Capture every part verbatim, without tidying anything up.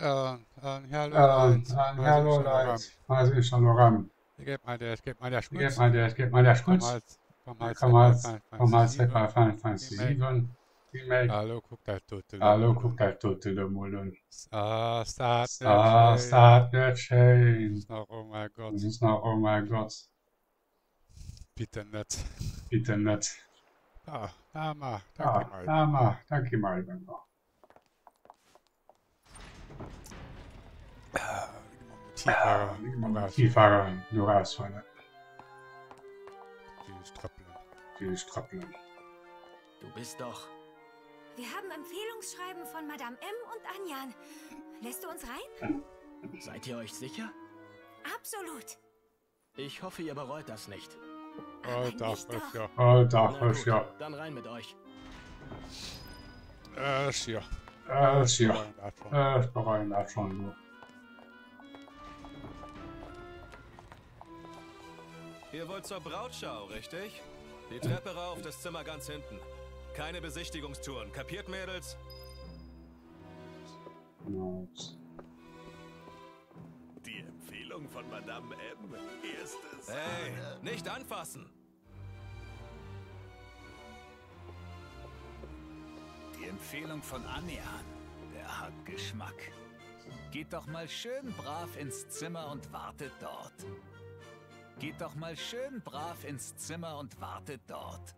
Äh, äh, hallo Ähm, Leute. ähm, Was ist hallo schon noch Leute, ran? was ist schon noch ran? Ich geb mal der, ich geb mal der Gib Schmutz. mal der, gib mal der Komm Schmutz. halt, komm Ja, halt, komm Zeit bei mal, Final komm Fantasy mal, Zeit bei sieben. Final Fantasy Remake. sieben. Remake. Hallo, guckt halt tote Hallo, Lamulun. guckt halt tote der Mullen. Ah, start the Star, chain. start the chain. Ist noch, oh mein Gott. Das ist noch, oh mein Gott. Bitte nicht. Bitte nicht. Ah, Dama, danke Ah, mal. Dama, danke mal, Benno. Tiefer. Liegen wir mal Was? tiefer rein. Du raus, Freunde. Die Strappeln. Die Strappeln. Du bist doch... Wir haben Empfehlungsschreiben von Madame M. und Anjan. Lässt du uns rein? Seid ihr euch sicher? Absolut. Ich hoffe, ihr bereut das nicht. Oh, nicht das doch. ist ja. Oh, da Na ist gut, ja. dann rein mit euch. Äh, ist ja. Äh, ist ja. Das schon. Äh, ich bereue das schon nur. Ihr wollt zur Brautschau, richtig? Die Treppe rauf, das Zimmer ganz hinten. Keine Besichtigungstouren, kapiert, Mädels? Nice. Die Empfehlung von Madame M. Erstes. Hey, nicht anfassen! Die Empfehlung von Anjan. Der hat Geschmack. Geht doch mal schön brav ins Zimmer und wartet dort. Geht doch mal schön brav ins Zimmer und wartet dort.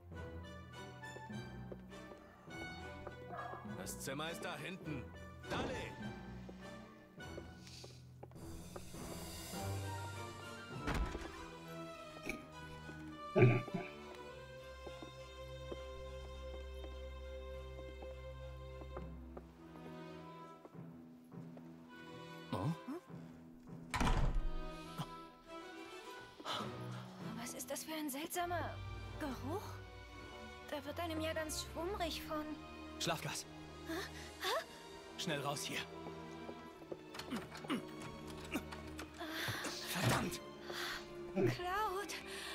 Das Zimmer ist da hinten. Dalle! Was ist das für ein seltsamer Geruch? Da wird einem ja ganz schwummrig von... Schlafgas. Schnell raus hier. Verdammt. Cloud.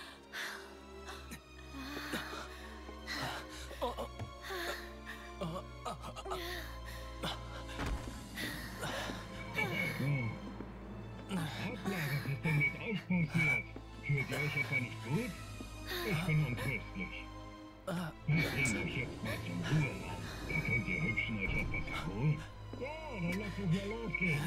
Was ist denn mit euch passiert? Fühlt ihr euch etwa nicht gut? Ich bin untröstlich. Bringt euch jetzt mal zum Ruheland. Da könnt ihr Hübschen euch etwas erholen. Ja, dann lasst uns ja losgehen.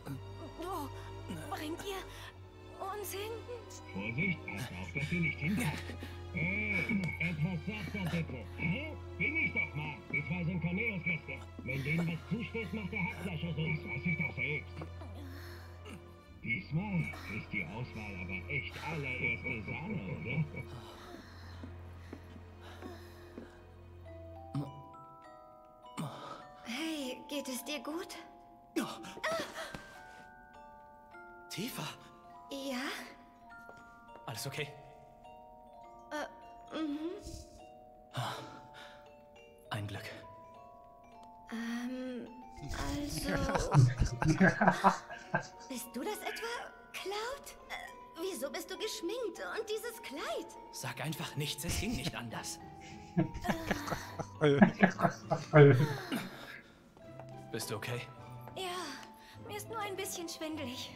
Wo bringt ihr uns hin? Vorsicht, passt auf, dass ihr nicht hinkommt. Äh, etwas sagt doch bitte. Hä? Bin ich doch mal. Wir zwei sind Cornelius-Gäste. Wenn denen was zusteht, macht der Hackfleisch aus uns. Das weiß ich doch selbst. Diesmal ist die Auswahl aber echt allererste Sahne, oder? Hey, geht es dir gut? Tifa. Ja? Alles okay? Äh, mhm. Ein Glück. Ähm, also... Bist du das etwa, Cloud? Äh, wieso bist du geschminkt und dieses Kleid? Sag einfach nichts, es ging nicht anders. Bist du okay? Ja, mir ist nur ein bisschen schwindelig.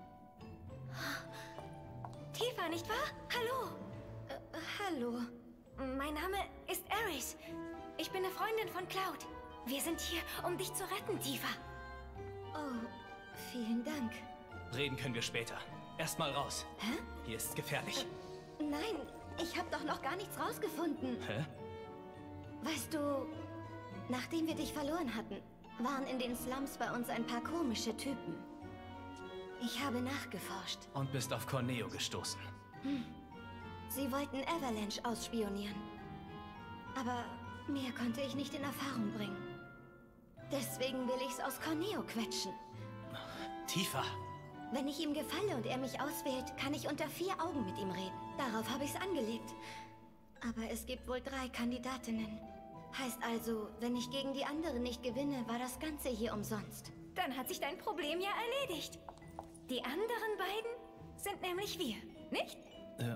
Tifa, nicht wahr? Hallo. Äh, hallo. Mein Name ist Ares. Ich bin eine Freundin von Cloud. Wir sind hier, um dich zu retten, Tifa. Oh, vielen Dank. Reden können wir später. Erstmal raus. Hä? Hier ist gefährlich. Nein, ich habe doch noch gar nichts rausgefunden. Hä? Weißt du, nachdem wir dich verloren hatten, waren in den Slums bei uns ein paar komische Typen. Ich habe nachgeforscht. Und bist auf Corneo gestoßen. Hm. Sie wollten Avalanche ausspionieren. Aber mehr konnte ich nicht in Erfahrung bringen. Deswegen will ich's aus Corneo quetschen. Tifa. Wenn ich ihm gefalle und er mich auswählt, kann ich unter vier Augen mit ihm reden. Darauf habe ich's angelegt. Aber es gibt wohl drei Kandidatinnen. Heißt also, wenn ich gegen die anderen nicht gewinne, war das Ganze hier umsonst. Dann hat sich dein Problem ja erledigt. Die anderen beiden sind nämlich wir, nicht? Ja.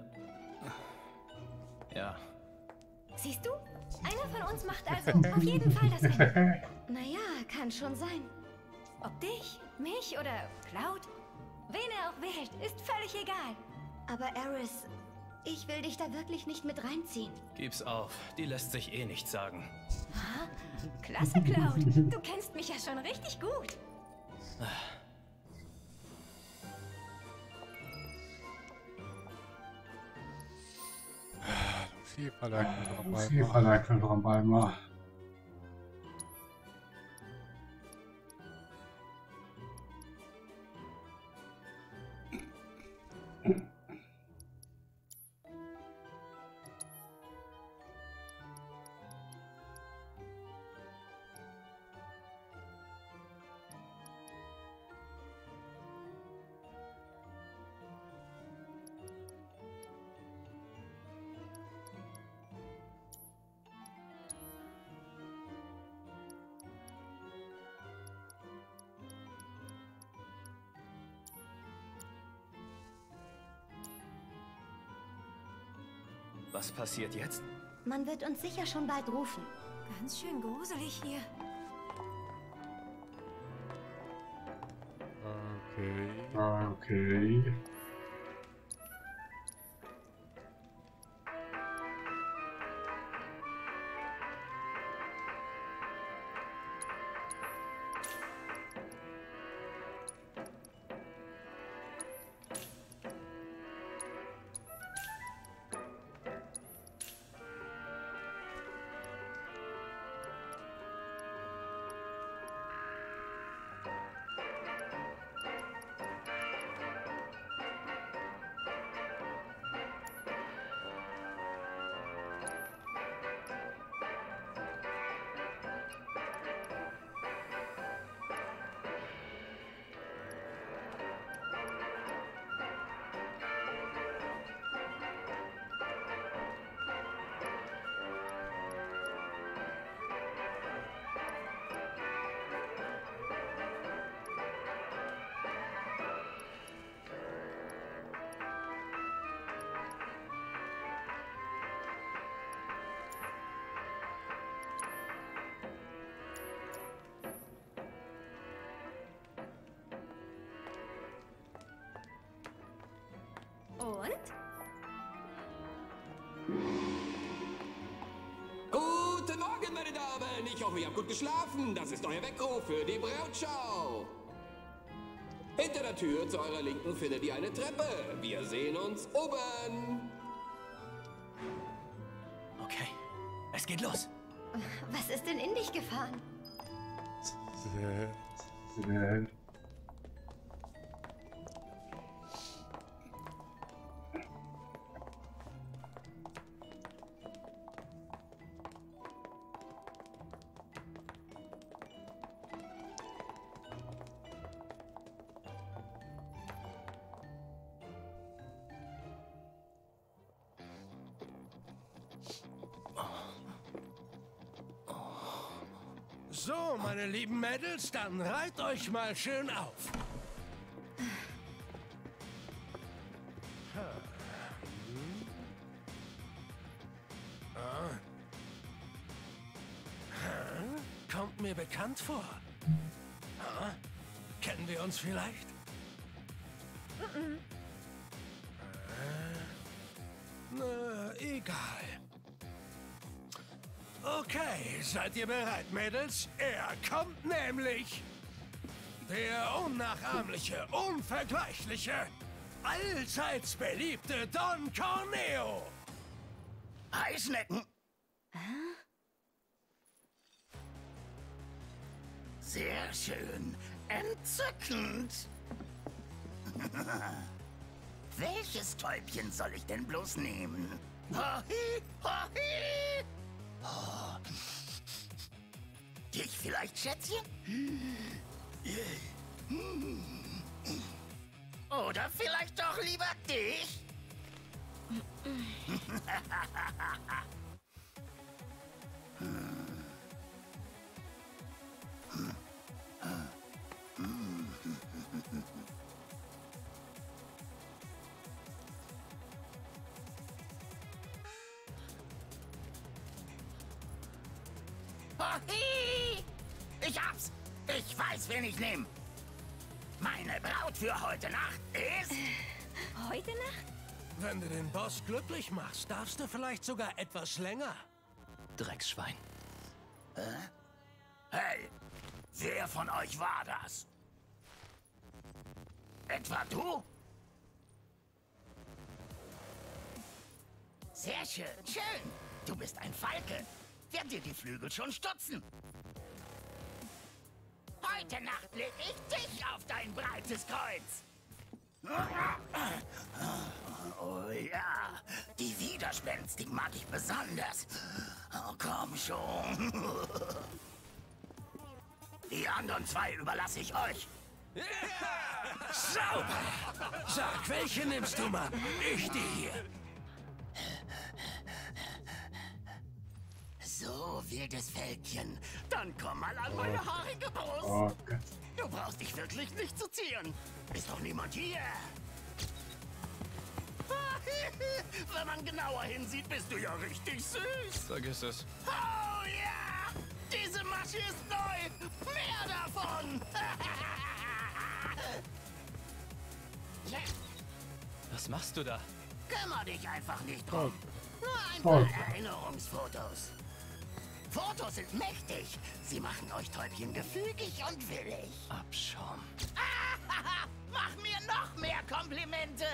Ja. Siehst du? Einer von uns macht also auf jeden Fall das Ende. Naja, kann schon sein. Ob dich, mich oder Cloud? Wen er auch wählt, ist völlig egal. Aber Eris, ich will dich da wirklich nicht mit reinziehen. Gib's auf. Die lässt sich eh nicht sagen. Ha? Klasse, Cloud. Du kennst mich ja schon richtig gut. Viel verlangt von Viel Palma. verlangt von Palma. Was passiert jetzt? Man wird uns sicher schon bald rufen. Ganz schön gruselig hier. Okay. Okay. Und? Guten Morgen, meine Damen. Ich hoffe, ihr habt gut geschlafen. Das ist euer Weckruf für die Brautschau. Hinter der Tür zu eurer Linken findet ihr eine Treppe. Wir sehen uns oben. Okay, es geht los. Was ist denn in dich gefahren? Sehr. Sehr. So, meine lieben Mädels, dann reiht euch mal schön auf. Kommt mir bekannt vor. Ha? Kennen wir uns vielleicht? Mhm. Na, egal. Okay, seid ihr bereit, Mädels? Er kommt nämlich. Der unnachahmliche, unvergleichliche, allseits beliebte Don Corneo. Heißnecken. Sehr schön. Entzückend. Welches Täubchen soll ich denn bloß nehmen? Hahi, hahi. Oh. Dich vielleicht, Schätzchen? Oder vielleicht doch lieber dich? Ich hab's! Ich Ich weiß, wen ich nehme. Meine Braut für heute Nacht ist... Heute Nacht? Wenn du den Boss glücklich machst, darfst du vielleicht sogar etwas länger. Drecksschwein. Hey, wer von euch war das? Etwa du? Sehr schön, schön. Du bist ein Falke. Werd dir die Flügel schon stutzen. Heute Nacht leg ich dich auf dein breites Kreuz. Oh ja, die Widerspenstigen mag ich besonders. Oh, komm schon. Die anderen zwei überlasse ich euch. Sauber! Sag, welche nimmst du, Mann? Ich die hier. So, wildes Fältchen. Dann komm mal an meine haarige Brust. Oh Gott. Du brauchst dich wirklich nicht zu zieren. Ist doch niemand hier. Wenn man genauer hinsieht, bist du ja richtig süß. Vergiss es. Oh ja! Diese Masche ist neu. Mehr davon. Was machst du da? Kümmer dich einfach nicht drum. Nur ein Oh. paar Erinnerungsfotos. Fotos sind mächtig. Sie machen euch Täubchen gefügig und willig. Abschaum. Mach mir noch mehr Komplimente.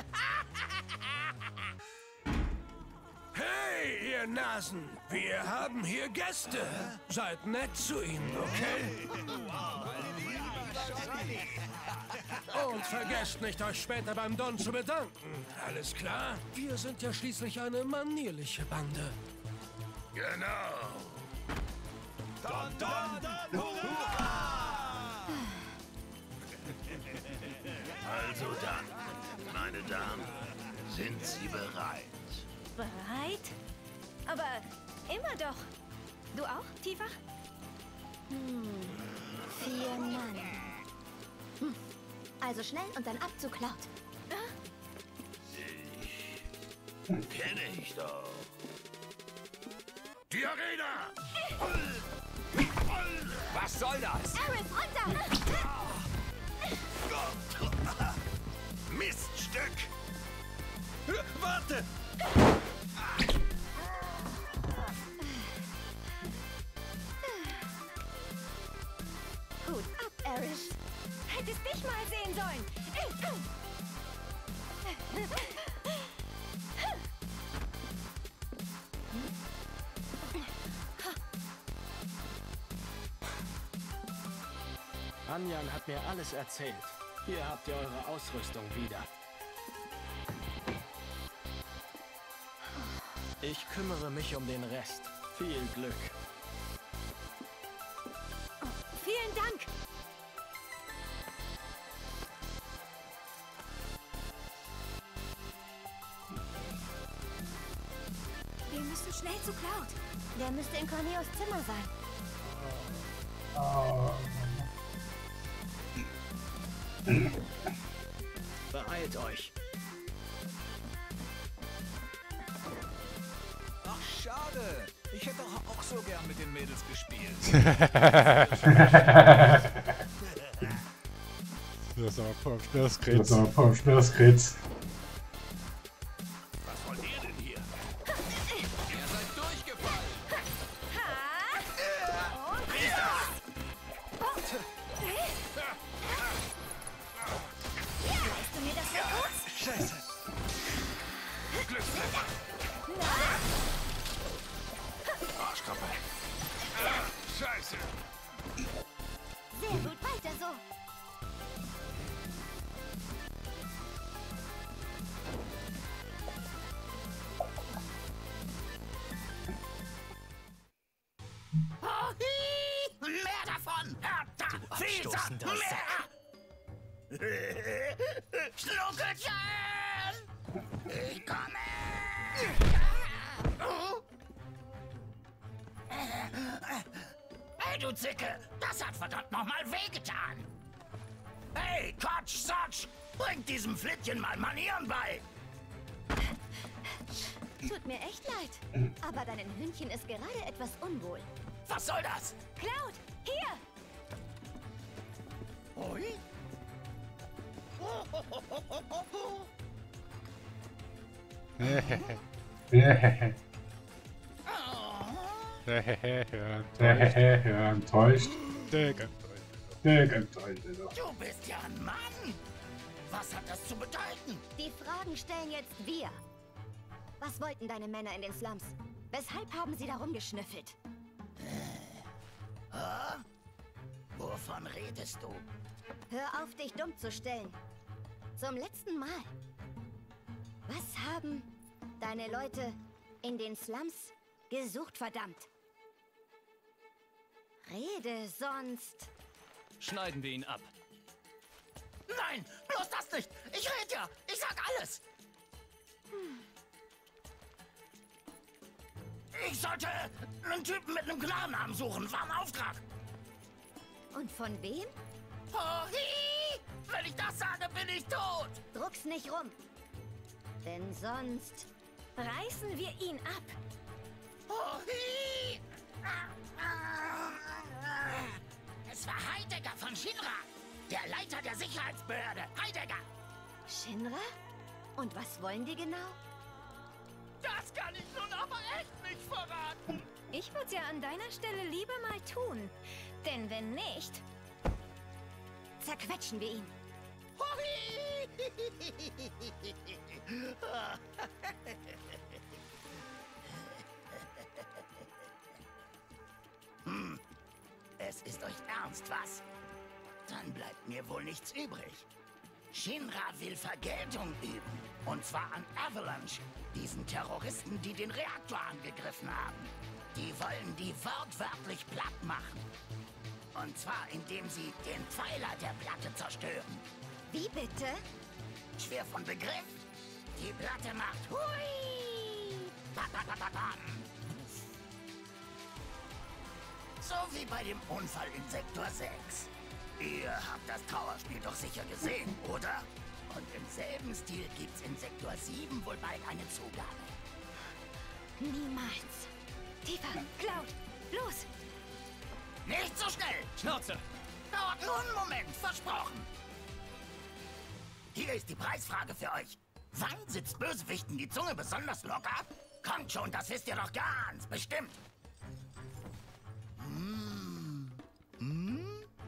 Hey, ihr Nasen! Wir haben hier Gäste. Seid nett zu ihnen, okay? Und vergesst nicht, euch später beim Don zu bedanken. Alles klar? Wir sind ja schließlich eine manierliche Bande. Genau. Don, Don, Also dann, meine Damen, sind Sie bereit? Bereit? Aber immer doch. Du auch, Tiefach? Hm, vier Mann. Hm. Also schnell und dann ab zu Cloud. Kenne ich doch. Die Arena! Was soll das? Aerith, runter! Miststück! Warte! Hut ab, Aerith. Hättest dich mal sehen sollen. Anjan hat mir alles erzählt. Hier habt ihr eure Ausrüstung wieder. Ich kümmere mich um den Rest. Viel Glück. Vielen Dank. Wir müssen schnell zu Cloud. Der müsste in Corneos Zimmer sein. Oh. Beeilt euch. Ach, schade. Ich hätte doch auch so gern mit den Mädels gespielt. Das ist aber voll am Das Schmerzkrebs. ist aber voll Schmerzkrebs. Was wollt ihr denn hier? Ihr seid durchgefallen. Weißt du mir das so kurz? Scheiße. Glückstreffer. Arschkappe. Scheiße. Sehr gut, weiter so. Oh, hi, mehr davon! Härter, Du fieser, abstoßender mehr! Schnuckelchen! Ich komme! Hey, du Zicke! Das hat verdammt nochmal wehgetan! Hey, Kotsch, Sotsch! Bringt diesem Flittchen mal Manieren bei! Tut mir echt leid. Aber deinem Hündchen ist gerade etwas unwohl. Was soll das? Cloud, hier! Ui. Hehehe. Hehehe, Hehehe, enttäuscht. Dick enttäuscht. Dick enttäuscht. Alter. Du bist ja ein Mann. Was hat das zu bedeuten? Die Fragen stellen jetzt wir. Was wollten deine Männer in den Slums? Weshalb haben sie da rumgeschnüffelt? Hä? Wovon redest du? Hör auf, dich dumm zu stellen. Zum letzten Mal. Was haben deine Leute in den Slums gesucht, verdammt? Rede, sonst... Schneiden wir ihn ab. Nein, bloß das nicht. Ich rede ja. Ich sag alles. Hm. Ich sollte einen Typen mit einem Klarnamen suchen. War ein Auftrag. Und von wem? Oh, hi. Wenn ich das sage, bin ich tot. Druck's nicht rum. Denn sonst reißen wir ihn ab. Oh, hi. Es war Heidegger von Shinra. Der Leiter der Sicherheitsbehörde. Heidegger. Shinra? Und was wollen die genau? Das kann ich nun aber echt nicht verraten. Ich würde ja an deiner Stelle lieber mal tun. Denn wenn nicht, zerquetschen wir ihn. Hm. Es ist euch ernst, was? Dann bleibt mir wohl nichts übrig. Shinra will Vergeltung üben. Und zwar an Avalanche, diesen Terroristen, die den Reaktor angegriffen haben. Die wollen die wortwörtlich platt machen. Und zwar, indem sie den Pfeiler der Platte zerstören. Wie bitte? Schwer von Begriff. Die Platte macht hui. Ba, ba, ba, ba, bam. So wie bei dem Unfall in Sektor sechs. Ihr habt das Trauerspiel doch sicher gesehen, oder? Und im selben Stil gibt's in Sektor sieben wohl bald eine Zugabe. Niemals. Tiefer, Cloud, los! Nicht so schnell! Schnauze! Dauert nur einen Moment, versprochen. Hier ist die Preisfrage für euch. Wann sitzt Bösewichten die Zunge besonders locker? Kommt schon, das wisst ihr doch ganz bestimmt. Hm. Hm?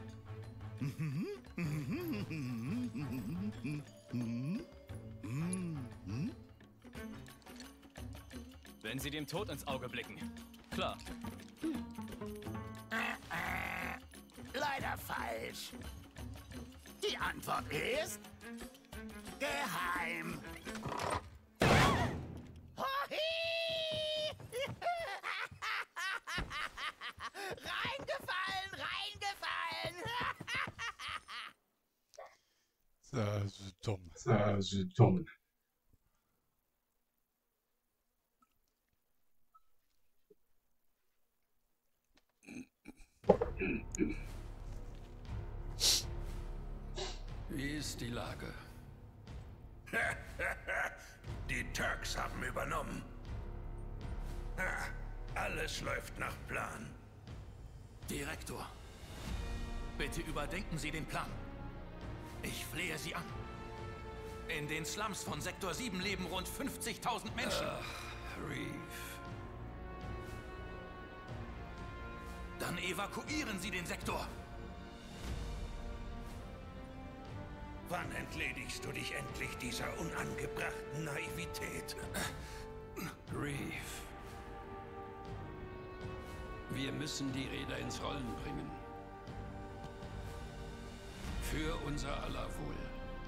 Wenn sie dem Tod ins Auge blicken. Klar. Äh, äh, leider falsch. Die Antwort ist... geheim. Reingefallen, reingefallen. Sehr, sehr dumm. Sehr, sehr dumm. Wie ist die Lage? Die Turks haben übernommen. Ah, alles läuft nach Plan. Direktor, bitte überdenken Sie den Plan. Ich flehe Sie an. In den Slums von Sektor sieben leben rund fünfzigtausend Menschen. Ach, Reeve. Dann evakuieren Sie den Sektor. Wann entledigst du dich endlich dieser unangebrachten Naivität? Reeve. Wir müssen die Räder ins Rollen bringen. Für unser aller Wohl.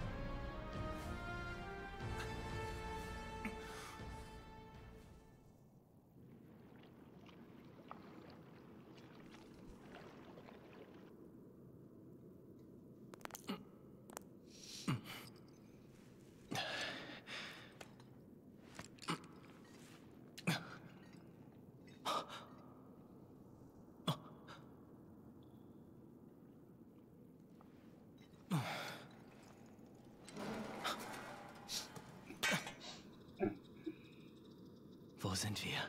Wo sind wir?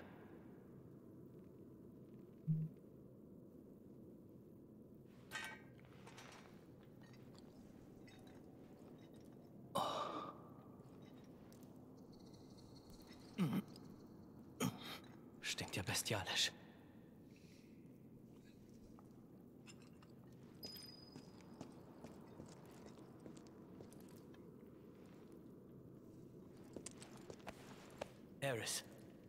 stinkt ja bestialisch. Eris.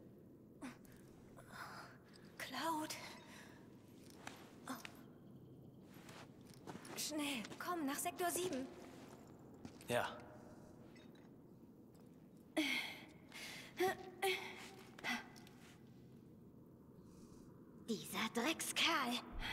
Cloud. Oh. Schnell, komm, nach Sektor sieben. Ja. Dieser Dreckskerl.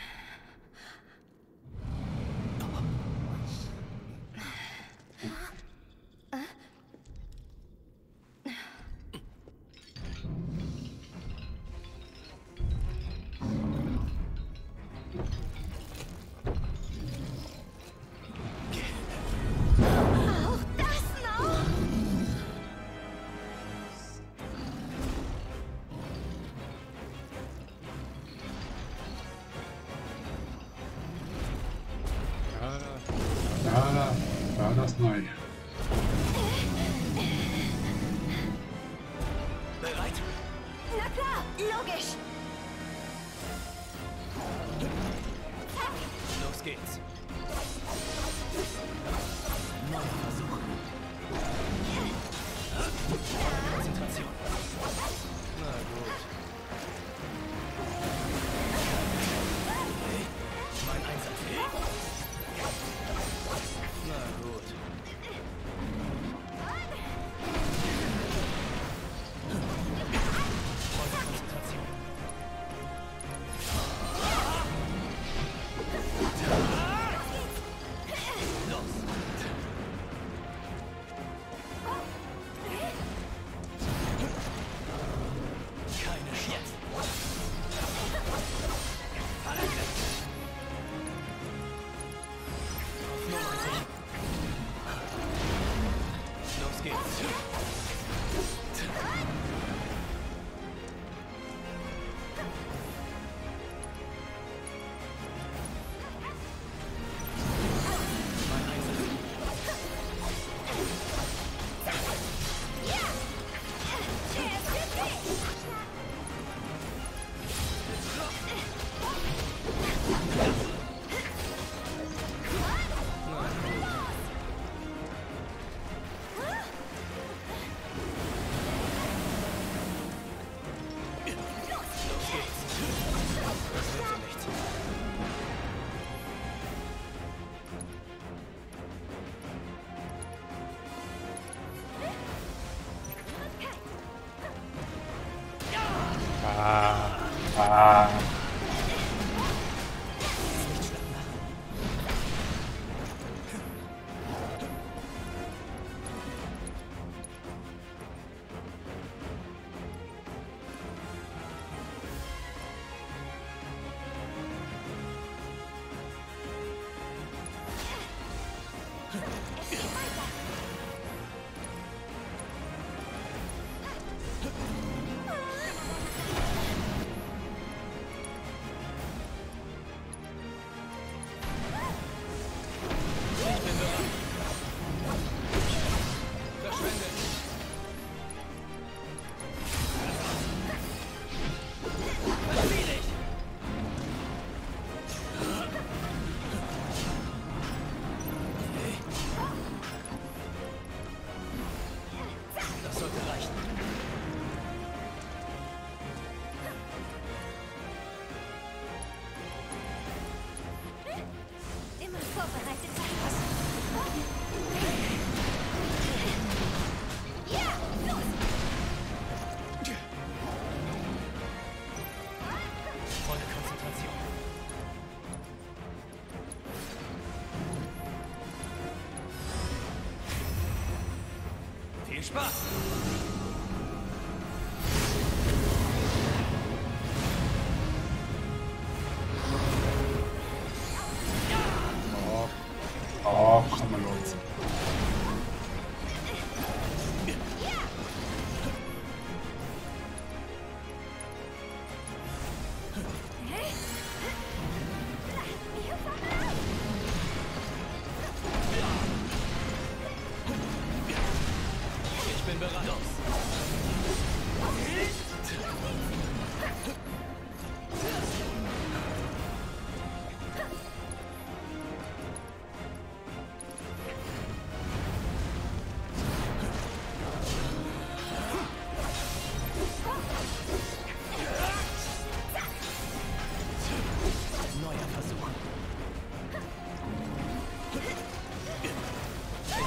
Da, da, das neu. Bereit? Na klar, logisch. Los geht's. Neuer Versuch. Konzentration. Na gut. Okay. Mein Einsatz. Na gut. Volle Konzentration. Los. Keine Chance. Los geht's. Mein Einsatz. Los geht's. Das wird so nichts. Ah, ah. Ich bin bereit. Verschwinde. Verzieh dich. Das sollte reichen. Immer vorbereitet sein. Ja, los! Volle Konzentration. Viel Spaß! Oh, oh, komm mal los. Ich bin bereit. Los!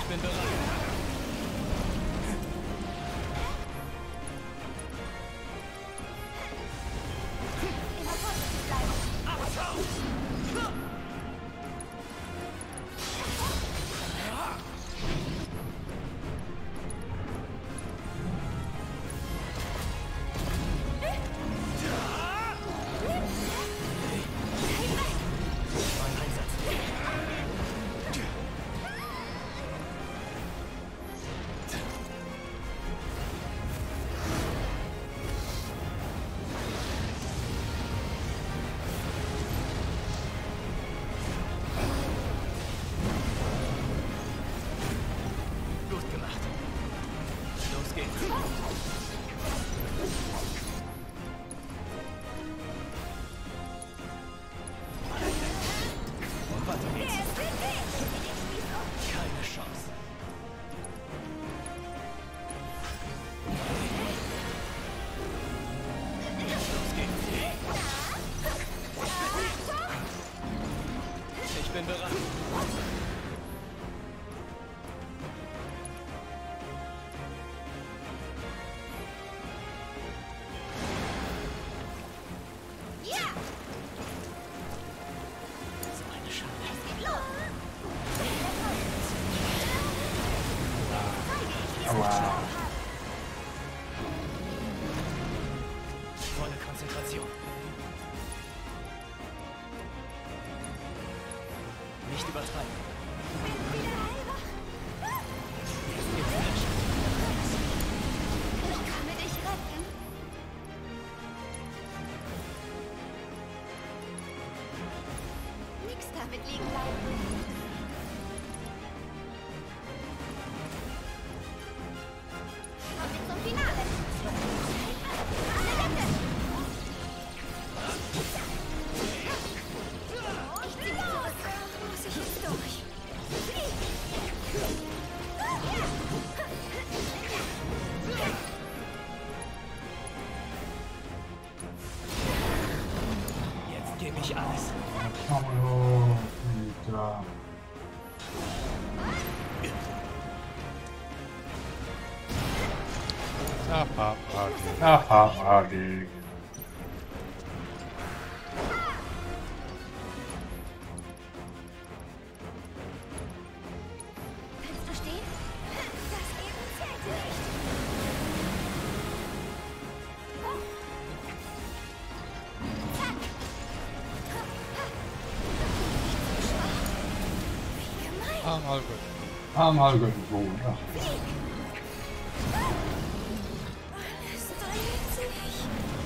bin bereit. Keine Chance. Los geht's. Ich bin bereit. Volle Konzentration. Nicht übertreiben. Ich komme dich retten. Nix damit liegen bleiben. Zum Finale. Ich zieh mich zurück. Muss ich jetzt durch. Jetzt gebe ich alles. Hallo, Alter. Aha, Adi. Aha, Adi. Kannst du stehen? Das eben zählte nicht. Zack. Nicht so schwach. Wie gemein. Ah, mal gut. Ah, mal gut, Bruder. Es dreht sich.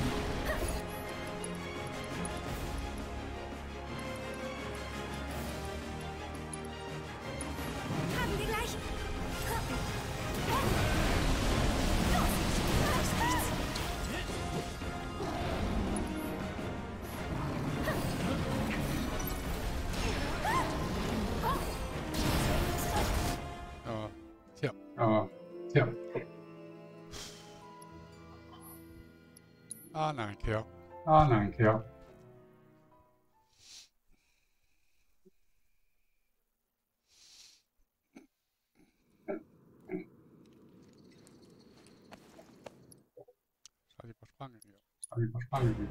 Haben wir gleich. Los, los geht's. Ja. Tja. Aber, tja. Ah, nein, ja. Ah, nein, ja. Schau die Verspangen hier. Hab ich verstanden.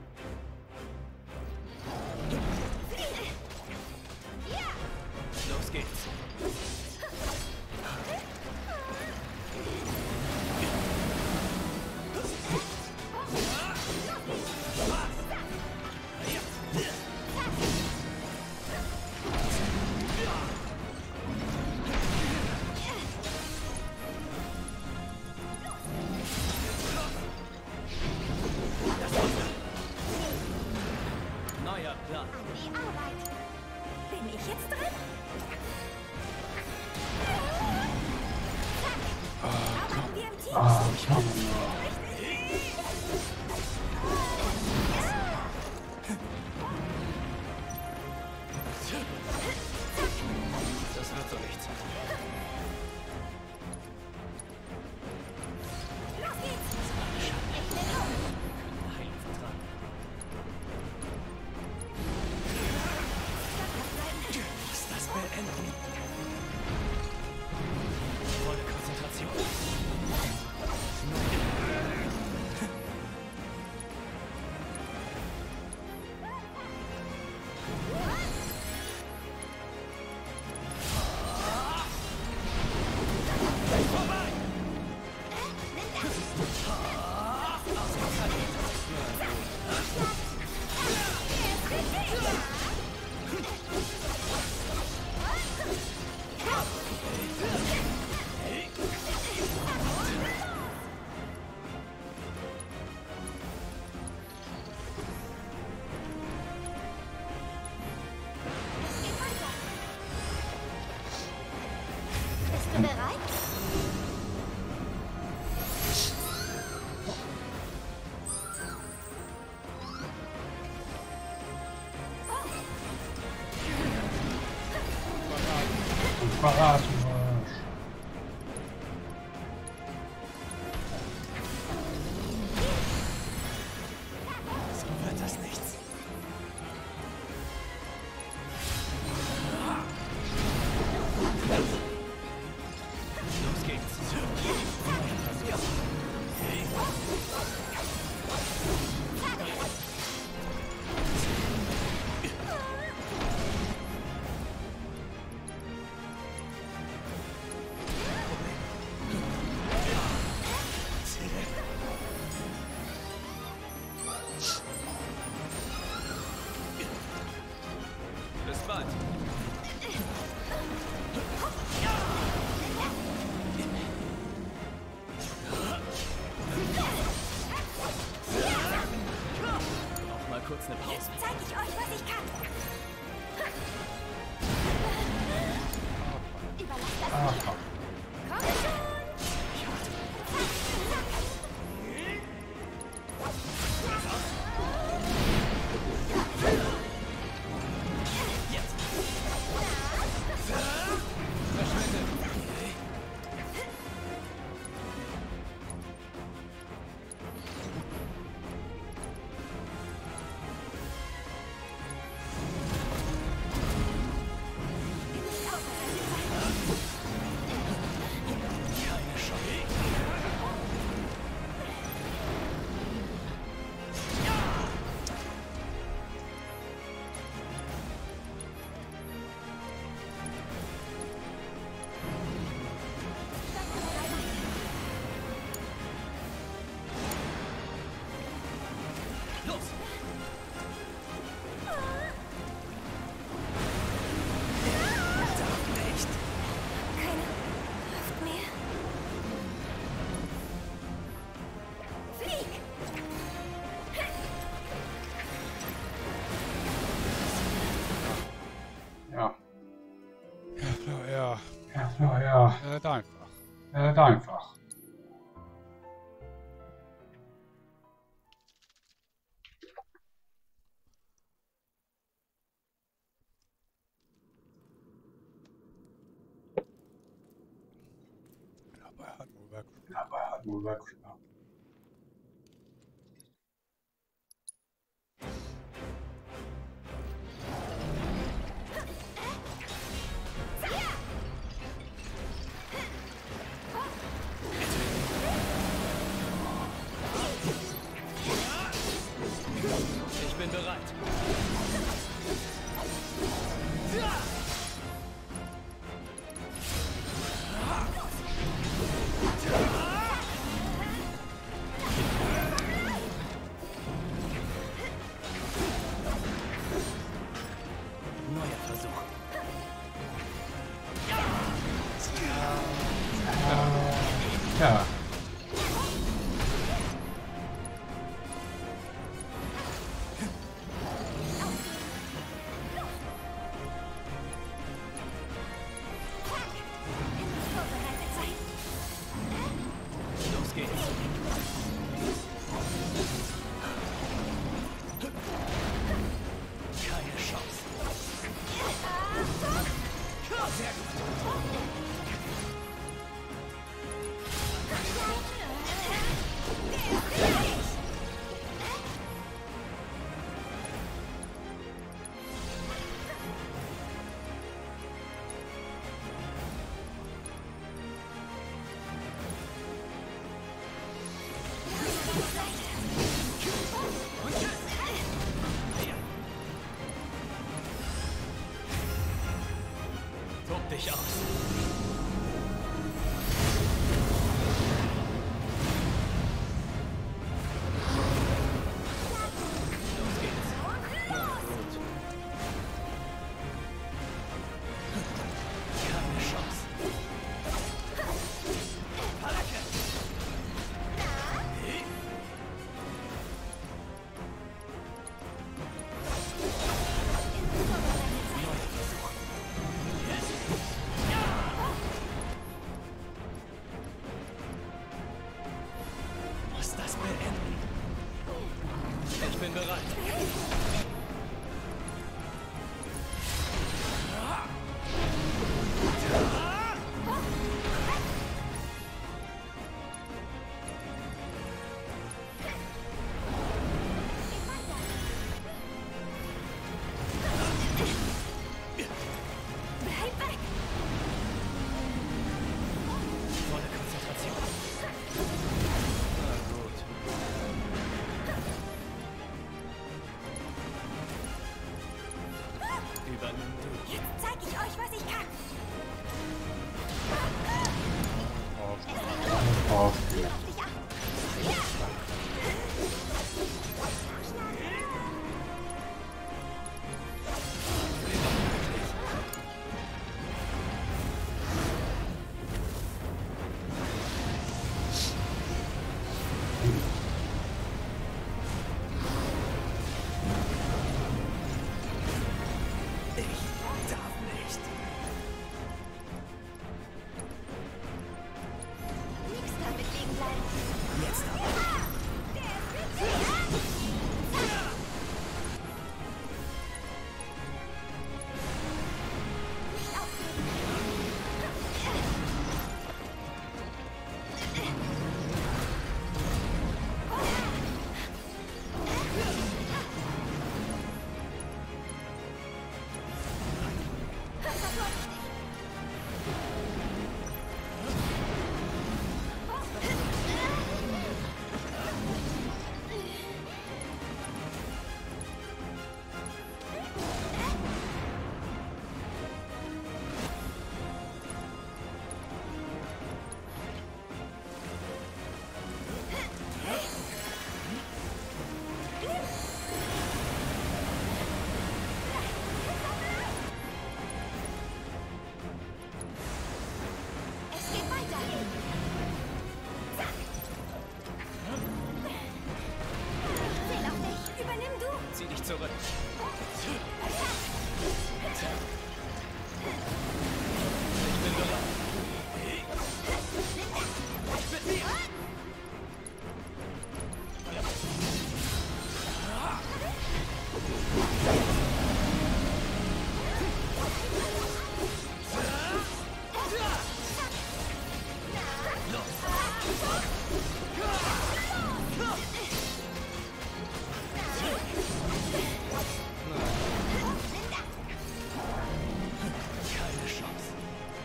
Los geht's. Neuer Plan. An die Arbeit. Bin ich jetzt drin? Arbeiten wir im Team. Ah, komm. Das wird so nichts. Los geht's. Ich bin auf. Heilung vertragen. Lass das beenden. Bist du bereit? Verraten. So wird das nichts. Los geht's. Bis bald. Brauch mal kurz eine Pause. Jetzt zeig ich euch, was ich kann. Überlass das Ah, mir. Komm schon. Ja. Ja, ja. Ja, ja, ja. Äh, da einfach. Äh, da einfach. Dabei hat nur Werk. Dabei hat nur Werk. Ich bin bereit. Neuer Versuch. Ja. Los geht's. Keine Chance. Sehr gut. Keine Chance.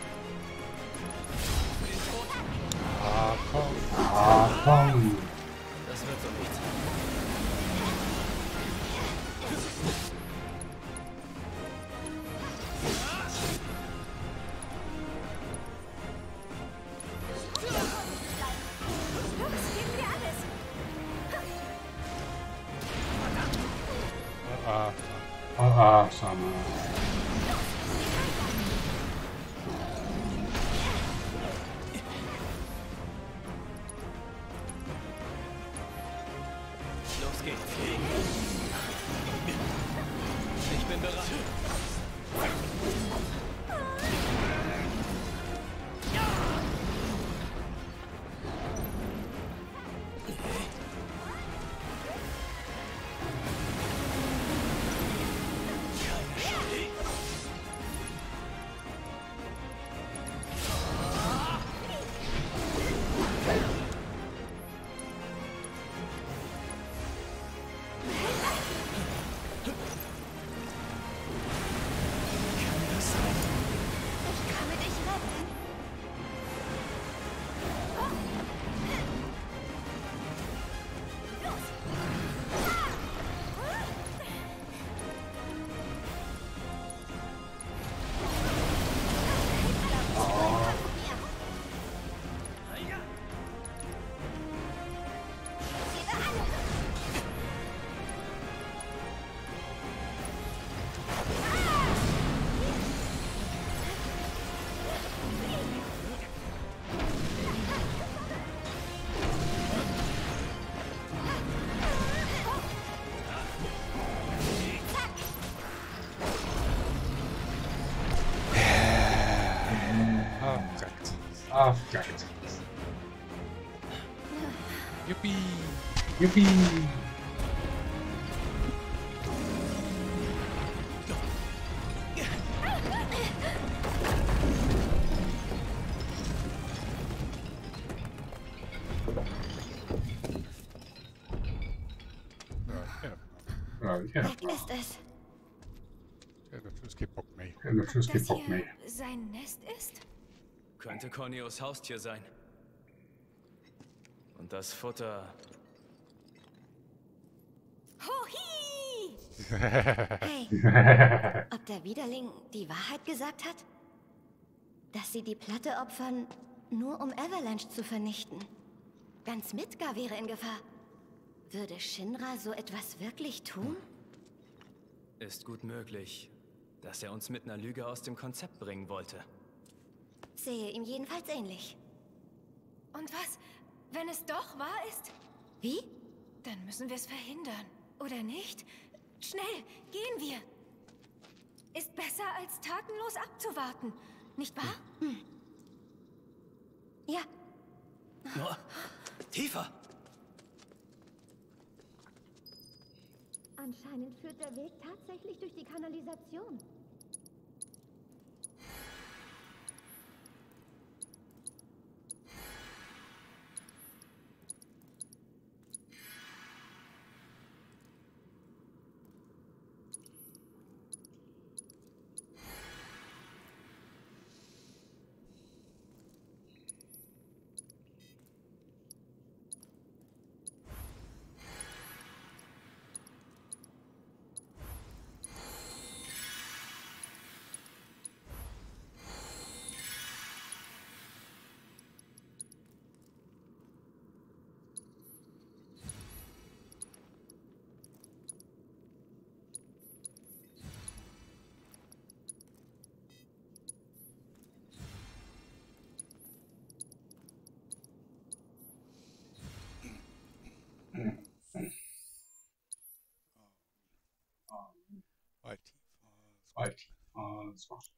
Ah, komm. Ah, komm. Das wird so nichts. Ah, Ah, ah, Sama. Los geht's. Ich bin bereit. Ich komme dich retten. ah, verkackt. Ah, verkackt. Juppie. Juppie. Ja, Ja, ich hätte Weg ist es. ja, das gibt Bock mehr. ja, natürlich Das gibt Bock mehr. hier sein Nest ist? Könnte Corneos Haustier sein. Und das Futter. Hohi! Hey, ob der Widerling die Wahrheit gesagt hat? Dass sie die Platte opfern, nur um Avalanche zu vernichten. Ganz Midgar wäre in Gefahr. Würde Shinra so etwas wirklich tun? Ist gut möglich, dass er uns mit einer Lüge aus dem Konzept bringen wollte. Sehe ihm jedenfalls ähnlich. Und was, wenn es doch wahr ist? Wie? Dann müssen wir es verhindern, oder nicht? Schnell, gehen wir! Ist besser, als tatenlos abzuwarten, nicht wahr? Hm. Ja. Nur tiefer! Anscheinend führt der Weg tatsächlich durch die Kanalisation. Weit Weit. Ah, das war's.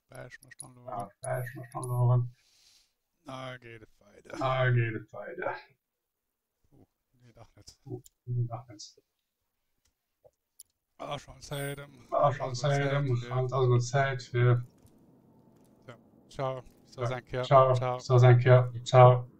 Flash maar staan Ja, loren. Flash maar staan loren. Nou, geef de feide. Ah, geef de feide. Oeh, nee, dacht net. Oeh, nee, dacht net. Als we ons heden. Als we ons heden, moet we het als het tijd weer. Ciao. Zo zijn keer. Ciao. Zo zijn keer. Ciao.